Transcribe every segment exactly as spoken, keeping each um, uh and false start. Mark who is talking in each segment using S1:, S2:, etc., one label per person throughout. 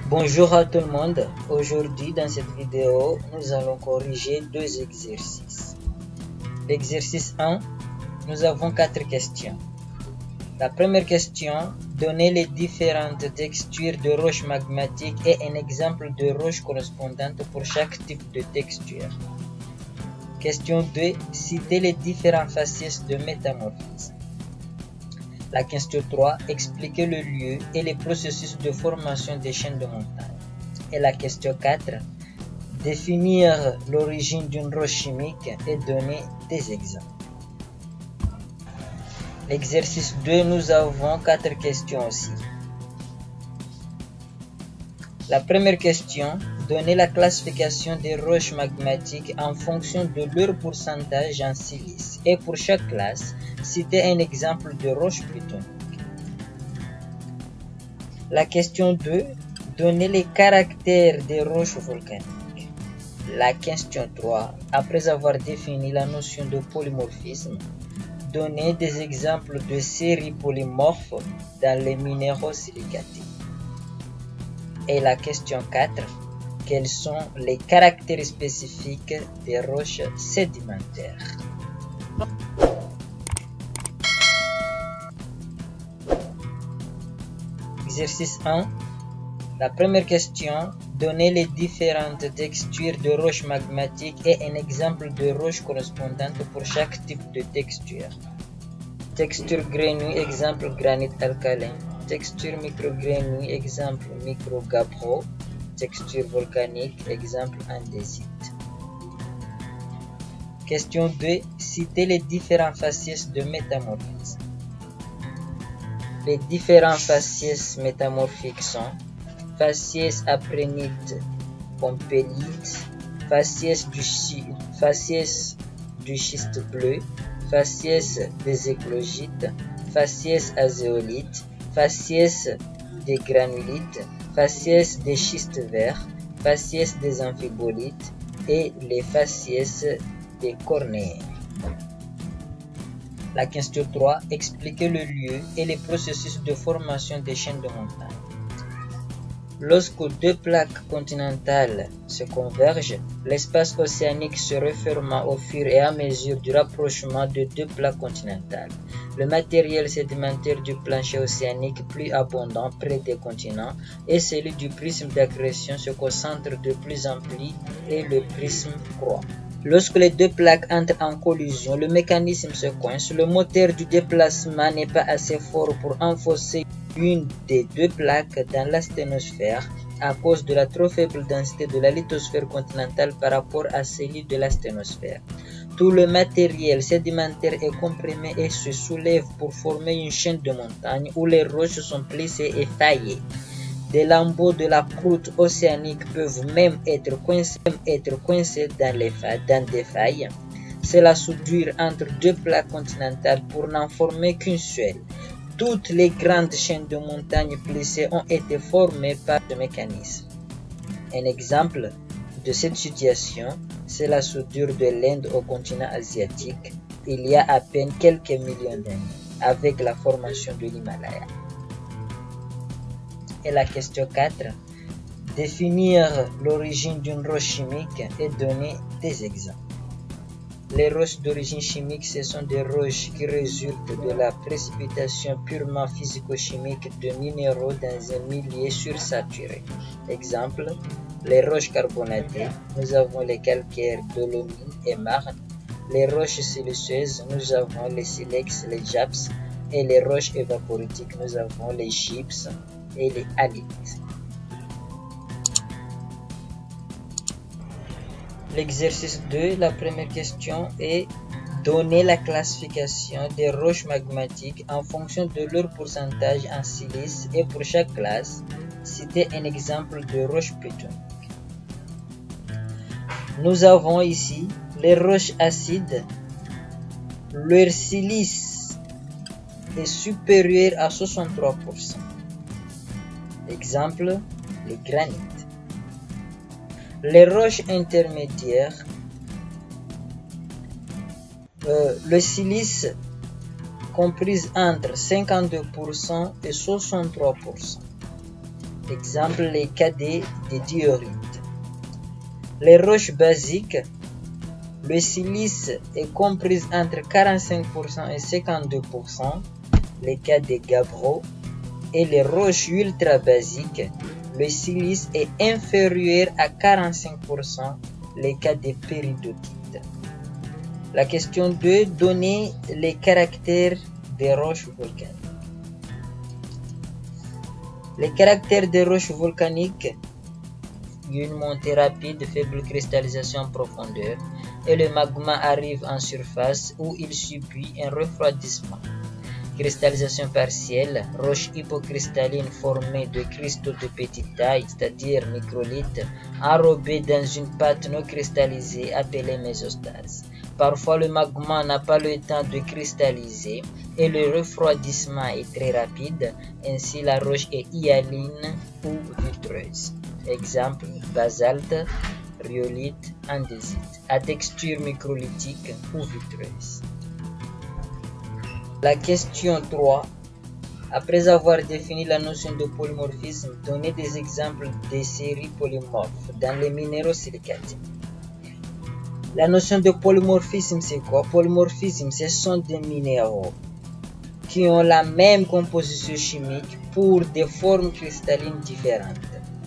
S1: Bonjour à tout le monde. Aujourd'hui, dans cette vidéo, nous allons corriger deux exercices. L'exercice un, nous avons quatre questions. La première question, donnez les différentes textures de roches magmatiques et un exemple de roche correspondante pour chaque type de texture. Question deux, citez les différents faciès de métamorphisme. La question trois, expliquez le lieu et les processus de formation des chaînes de montagne. Et la question quatre, définir l'origine d'une roche chimique et donner des exemples. L'exercice deux, nous avons quatre questions aussi. La première question, donnez la classification des roches magmatiques en fonction de leur pourcentage en silice. Et pour chaque classe, citez un exemple de roche plutonique. La question deux, donnez les caractères des roches volcaniques. La question trois, après avoir défini la notion de polymorphisme, donnez des exemples de séries polymorphes dans les minéraux silicatés. Et la question quatre, quels sont les caractères spécifiques des roches sédimentaires? Exercice un. La première question, donnez les différentes textures de roches magmatiques et un exemple de roche correspondante pour chaque type de texture. Texture grenouille, exemple granit alcalin. Texture microgrenouille, exemple microgabbro. Texture volcanique, exemple andésite. Question deux. Citez les différents faciès de métamorphisme. Les différents faciès métamorphiques sont faciès aprénite pompélite, faciès du, faciès du schiste bleu, faciès des éclogites, faciès azéolite, faciès des granulites, faciès des schistes verts, faciès des amphibolites et les faciès des cornéens. La question trois, expliquez le lieu et les processus de formation des chaînes de montagne. Lorsque deux plaques continentales se convergent, l'espace océanique se refermant au fur et à mesure du rapprochement de deux plaques continentales. Le matériel sédimentaire du plancher océanique plus abondant près des continents et celui du prisme d'accrétion se concentrent de plus en plus et le prisme croît. Lorsque les deux plaques entrent en collision, le mécanisme se coince, le moteur du déplacement n'est pas assez fort pour enfoncer une des deux plaques dans la sténosphère à cause de la trop faible densité de la lithosphère continentale par rapport à celle de la sténosphère. Tout le matériel sédimentaire est comprimé et se soulève pour former une chaîne de montagnes où les roches sont plissées et taillées. Des lambeaux de la croûte océanique peuvent même être coincés, être coincés dans, les failles, dans des failles. C'est la soudure entre deux plaques continentales pour n'en former qu'une seule. Toutes les grandes chaînes de montagnes plissées ont été formées par ce mécanisme. Un exemple de cette situation, c'est la soudure de l'Inde au continent asiatique il y a à peine quelques millions d'années, avec la formation de l'Himalaya. Et la question quatre, définir l'origine d'une roche chimique et donner des exemples. Les roches d'origine chimique, ce sont des roches qui résultent de la précipitation purement physico-chimique de minéraux dans un milieu sursaturé. Exemple, les roches carbonatées, nous avons les calcaires, dolomie et marne. Les roches siliceuses, nous avons les silex, les japs. Et les roches évaporitiques, nous avons les gypses et les halites. L'exercice deux, la première question est donner la classification des roches magmatiques en fonction de leur pourcentage en silice et pour chaque classe, citer un exemple de roche plutonique. Nous avons ici les roches acides, leur silice est supérieur à soixante-trois pour cent. Exemple, les granites. Les roches intermédiaires, euh, le silice comprise entre cinquante-deux pour cent et soixante-trois pour cent. Exemple, les cas des, des diorites. Les roches basiques, le silice est comprise entre quarante-cinq pour cent et cinquante-deux pour cent, les cas des gabbros, et les roches ultra basiques, le silice est inférieur à quarante-cinq pour cent, les cas des péridotites. La question deux, donner les caractères des roches volcaniques. Les caractères des roches volcaniques, une montée rapide, faible cristallisation en profondeur, et le magma arrive en surface où il subit un refroidissement. Cristallisation partielle, roche hypocristalline formée de cristaux de petite taille, c'est-à-dire microlithes, enrobés dans une pâte non cristallisée appelée mésostase. Parfois, le magma n'a pas le temps de cristalliser et le refroidissement est très rapide, ainsi la roche est hyaline ou vitreuse. Exemple, basalte, rhyolite, andésite, à texture microlithique ou vitreuse. La question trois. Après avoir défini la notion de polymorphisme, donnez des exemples de séries polymorphes dans les minéraux silicatés. La notion de polymorphisme, c'est quoi? Polymorphisme, ce sont des minéraux qui ont la même composition chimique pour des formes cristallines différentes.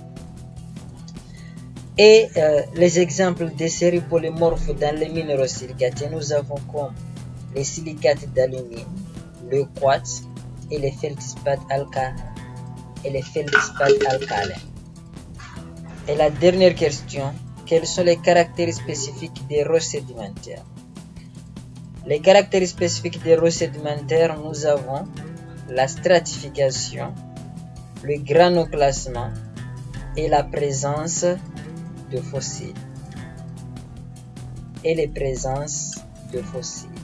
S1: Et euh, les exemples de séries polymorphes dans les minéraux silicatés, nous avons comme les silicates d'alumine, le quartz et les feldspaths alcalins. Et les feldspaths alcalins. Et la dernière question, quels sont les caractères spécifiques des roches sédimentaires? Les caractères spécifiques des roches sédimentaires, nous avons la stratification, le granoclassement et la présence de fossiles. Et les présences de fossiles.